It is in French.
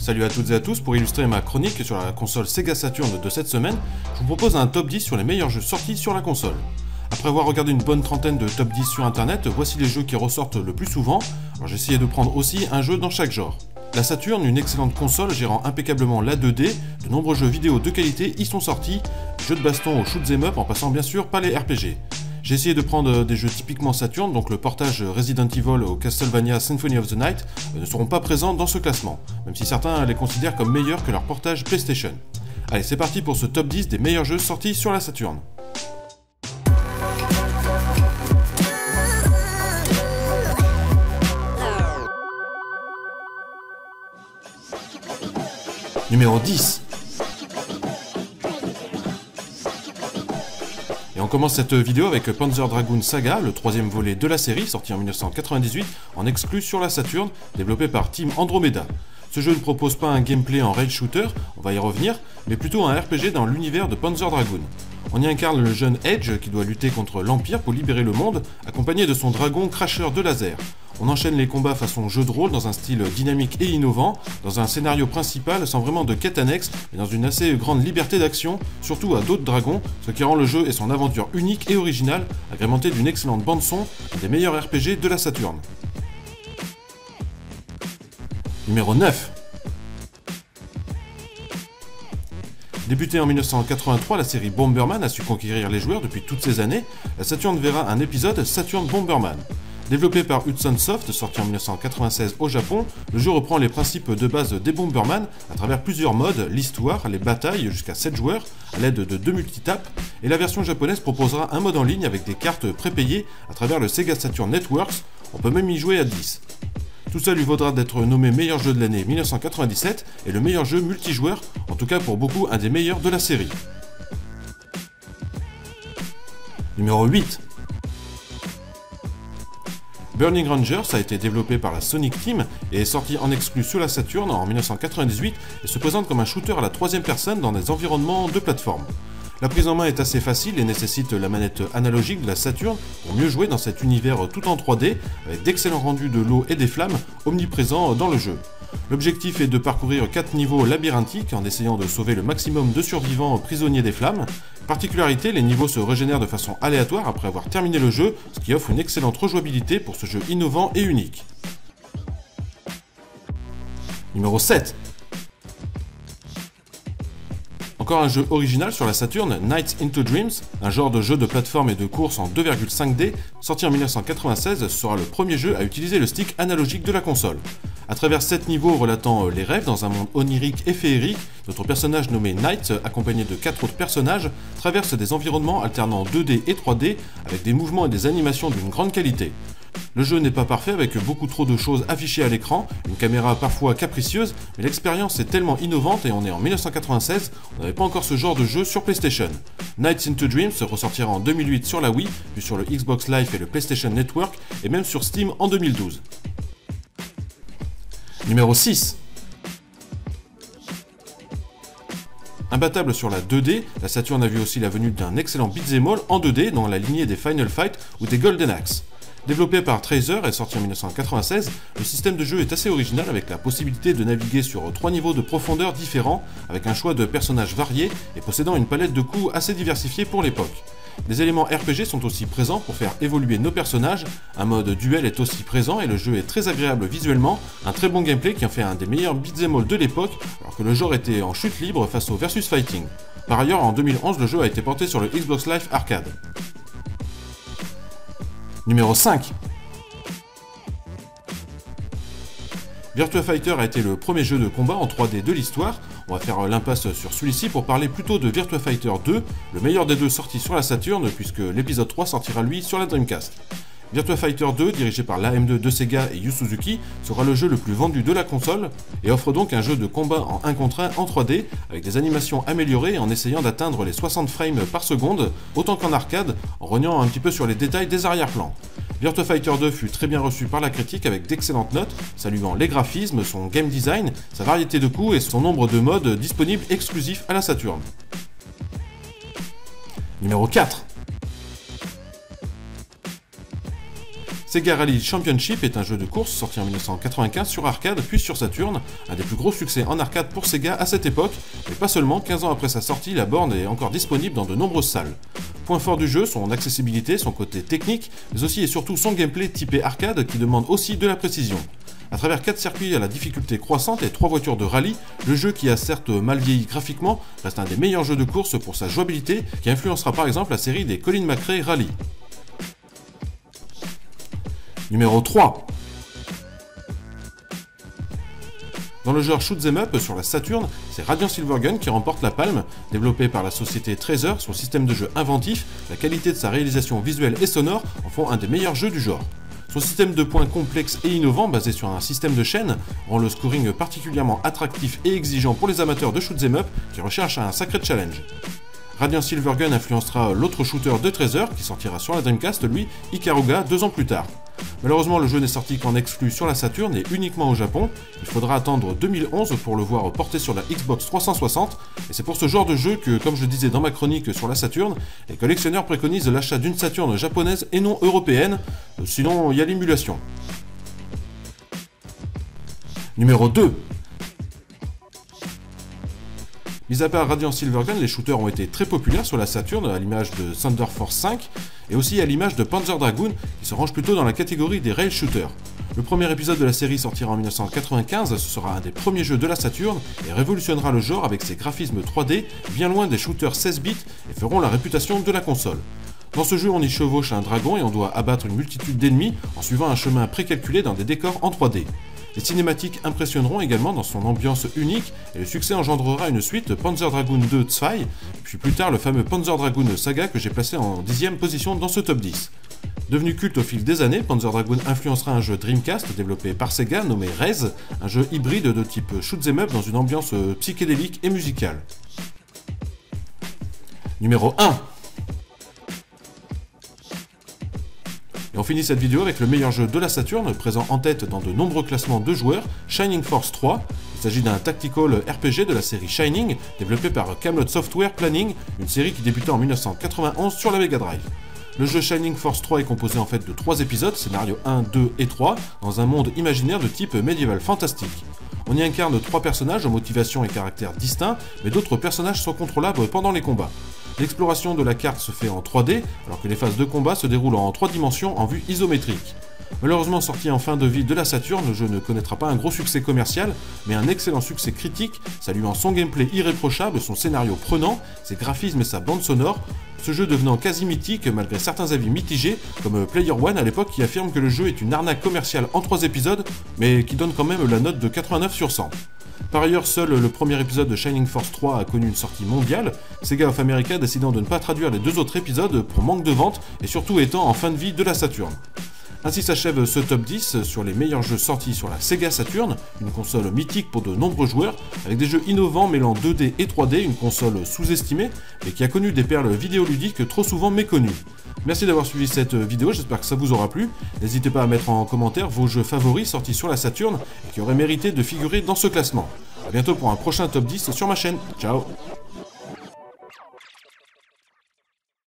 Salut à toutes et à tous, pour illustrer ma chronique sur la console Sega Saturn de cette semaine, je vous propose un top 10 sur les meilleurs jeux sortis sur la console. Après avoir regardé une bonne trentaine de top 10 sur internet, voici les jeux qui ressortent le plus souvent. J'ai essayé de prendre aussi un jeu dans chaque genre. La Saturn, une excellente console gérant impeccablement la 2D, de nombreux jeux vidéo de qualité y sont sortis, jeux de baston au shoot'em up en passant bien sûr par les RPG. J'ai essayé de prendre des jeux typiquement Saturn, donc le portage Resident Evil au Castlevania Symphony of the Night ne seront pas présents dans ce classement, même si certains les considèrent comme meilleurs que leur portage PlayStation. Allez, c'est parti pour ce top 10 des meilleurs jeux sortis sur la Saturn. Numéro 10. Et on commence cette vidéo avec Panzer Dragoon Saga, le troisième volet de la série, sorti en 1998, en exclu sur la Saturn, développé par Team Andromeda. Ce jeu ne propose pas un gameplay en raid shooter, on va y revenir, mais plutôt un RPG dans l'univers de Panzer Dragoon. On y incarne le jeune Edge qui doit lutter contre l'Empire pour libérer le monde, accompagné de son dragon cracheur de laser. On enchaîne les combats façon jeu de rôle dans un style dynamique et innovant, dans un scénario principal sans vraiment de quête annexe, mais dans une assez grande liberté d'action, surtout à d'autres dragons, ce qui rend le jeu et son aventure unique et originale, agrémentée d'une excellente bande-son, un des meilleurs RPG de la Saturn. Numéro 9. Débutée en 1983, la série Bomberman a su conquérir les joueurs depuis toutes ces années. La Saturn verra un épisode Saturn Bomberman. Développé par Hudson Soft, sorti en 1996 au Japon, le jeu reprend les principes de base des Bomberman à travers plusieurs modes, l'histoire, les batailles jusqu'à 7 joueurs à l'aide de 2 multitapes, et la version japonaise proposera un mode en ligne avec des cartes prépayées à travers le Sega Saturn Networks, on peut même y jouer à 10. Tout ça lui vaudra d'être nommé meilleur jeu de l'année 1997 et le meilleur jeu multijoueur, en tout cas pour beaucoup un des meilleurs de la série. Numéro 8. Burning Rangers a été développé par la Sonic Team et est sorti en exclu sur la Saturn en 1998 et se présente comme un shooter à la troisième personne dans des environnements de plateforme. La prise en main est assez facile et nécessite la manette analogique de la Saturn pour mieux jouer dans cet univers tout en 3D avec d'excellents rendus de l'eau et des flammes omniprésents dans le jeu. L'objectif est de parcourir 4 niveaux labyrinthiques en essayant de sauver le maximum de survivants prisonniers des flammes. Particularité, les niveaux se régénèrent de façon aléatoire après avoir terminé le jeu, ce qui offre une excellente rejouabilité pour ce jeu innovant et unique. Numéro 7. Encore un jeu original sur la Saturn, Nights into Dreams, un genre de jeu de plateforme et de course en 2,5D, sorti en 1996, sera le premier jeu à utiliser le stick analogique de la console. À travers 7 niveaux relatant les rêves dans un monde onirique et féerique, notre personnage nommé Night, accompagné de 4 autres personnages, traverse des environnements alternant 2D et 3D avec des mouvements et des animations d'une grande qualité. Le jeu n'est pas parfait avec beaucoup trop de choses affichées à l'écran, une caméra parfois capricieuse, mais l'expérience est tellement innovante et on est en 1996, on n'avait pas encore ce genre de jeu sur PlayStation. Nights into Dreams ressortira en 2008 sur la Wii, puis sur le Xbox Live et le PlayStation Network, et même sur Steam en 2012. Numéro 6. Imbattable sur la 2D, la Saturn a vu aussi la venue d'un excellent beat'em all en 2D dans la lignée des Final Fight ou des Golden Axe. Développé par Tracer et sorti en 1996, le système de jeu est assez original avec la possibilité de naviguer sur 3 niveaux de profondeur différents, avec un choix de personnages variés et possédant une palette de coups assez diversifiée pour l'époque. Des éléments RPG sont aussi présents pour faire évoluer nos personnages, un mode duel est aussi présent et le jeu est très agréable visuellement, un très bon gameplay qui en fait un des meilleurs beat'em all de l'époque, alors que le genre était en chute libre face au versus fighting. Par ailleurs, en 2011, le jeu a été porté sur le Xbox Live Arcade. Numéro 5. Virtua Fighter a été le premier jeu de combat en 3D de l'histoire. On va faire l'impasse sur celui-ci pour parler plutôt de Virtua Fighter 2, le meilleur des deux sortis sur la Saturn puisque l'épisode 3 sortira lui sur la Dreamcast. Virtua Fighter 2, dirigé par l'AM2 de Sega et Yu Suzuki, sera le jeu le plus vendu de la console et offre donc un jeu de combat en 1 contre 1 en 3D avec des animations améliorées en essayant d'atteindre les 60 frames par seconde, autant qu'en arcade, en rognant un petit peu sur les détails des arrière-plans. Virtua Fighter 2 fut très bien reçu par la critique avec d'excellentes notes, saluant les graphismes, son game design, sa variété de coups et son nombre de modes disponibles exclusifs à la Saturn. Numéro 4. Sega Rally Championship est un jeu de course sorti en 1995 sur arcade puis sur Saturn, un des plus gros succès en arcade pour Sega à cette époque, mais pas seulement, 15 ans après sa sortie, la borne est encore disponible dans de nombreuses salles. Point fort du jeu, son accessibilité, son côté technique, mais aussi et surtout son gameplay typé arcade qui demande aussi de la précision. À travers 4 circuits à la difficulté croissante et 3 voitures de rallye, le jeu qui a certes mal vieilli graphiquement reste un des meilleurs jeux de course pour sa jouabilité qui influencera par exemple la série des Colin McRae Rally. Numéro 3. Dans le genre Shoot 'em Up sur la Saturn, c'est Radiant Silvergun qui remporte la palme. Développé par la société Treasure, son système de jeu inventif, la qualité de sa réalisation visuelle et sonore en font un des meilleurs jeux du genre. Son système de points complexe et innovant, basé sur un système de chaîne, rend le scoring particulièrement attractif et exigeant pour les amateurs de Shoot 'em Up qui recherchent un sacré challenge. Radiant Silvergun influencera l'autre shooter de Treasure qui sortira sur la Dreamcast, lui, Ikaruga, 2 ans plus tard. Malheureusement, le jeu n'est sorti qu'en exclu sur la Saturn et uniquement au Japon. Il faudra attendre 2011 pour le voir porté sur la Xbox 360, et c'est pour ce genre de jeu que, comme je disais dans ma chronique sur la Saturn, les collectionneurs préconisent l'achat d'une Saturn japonaise et non européenne, sinon il y a l'émulation. Numéro 2. Mis à part Radiant Silvergun, les shooters ont été très populaires sur la Saturn, à l'image de Thunder Force 5, et aussi à l'image de Panzer Dragoon, qui se range plutôt dans la catégorie des rail shooters. Le premier épisode de la série sortira en 1995, ce sera un des premiers jeux de la Saturn, et révolutionnera le genre avec ses graphismes 3D, bien loin des shooters 16 bits, et feront la réputation de la console. Dans ce jeu, on y chevauche un dragon et on doit abattre une multitude d'ennemis en suivant un chemin précalculé dans des décors en 3D. Les cinématiques impressionneront également dans son ambiance unique et le succès engendrera une suite, Panzer Dragoon 2 Zwei, puis plus tard le fameux Panzer Dragoon Saga que j'ai placé en 10e position dans ce top 10. Devenu culte au fil des années, Panzer Dragoon influencera un jeu Dreamcast développé par Sega nommé Rez, un jeu hybride de type Shoot 'em Up dans une ambiance psychédélique et musicale. Numéro 1. Et on finit cette vidéo avec le meilleur jeu de la Saturn, présent en tête dans de nombreux classements de joueurs, Shining Force 3. Il s'agit d'un tactical RPG de la série Shining, développé par Camelot Software Planning, une série qui débuta en 1991 sur la Mega Drive. Le jeu Shining Force 3 est composé en fait de 3 épisodes, scénario 1, 2 et 3, dans un monde imaginaire de type médiéval fantastique. On y incarne 3 personnages aux motivations et caractères distincts, mais d'autres personnages sont contrôlables pendant les combats. L'exploration de la carte se fait en 3D, alors que les phases de combat se déroulent en 3 dimensions en vue isométrique. Malheureusement sorti en fin de vie de la Saturn, le jeu ne connaîtra pas un gros succès commercial, mais un excellent succès critique, saluant son gameplay irréprochable, son scénario prenant, ses graphismes et sa bande sonore, ce jeu devenant quasi mythique malgré certains avis mitigés, comme Player One à l'époque qui affirme que le jeu est une arnaque commerciale en 3 épisodes, mais qui donne quand même la note de 89 sur 100. Par ailleurs, seul le premier épisode de Shining Force 3 a connu une sortie mondiale, Sega of America décidant de ne pas traduire les 2 autres épisodes pour manque de vente et surtout étant en fin de vie de la Saturn. Ainsi s'achève ce top 10 sur les meilleurs jeux sortis sur la Sega Saturn, une console mythique pour de nombreux joueurs, avec des jeux innovants mêlant 2D et 3D, une console sous-estimée, mais qui a connu des perles vidéoludiques trop souvent méconnues. Merci d'avoir suivi cette vidéo, j'espère que ça vous aura plu. N'hésitez pas à mettre en commentaire vos jeux favoris sortis sur la Saturn et qui auraient mérité de figurer dans ce classement. A bientôt pour un prochain top 10 sur ma chaîne. Ciao.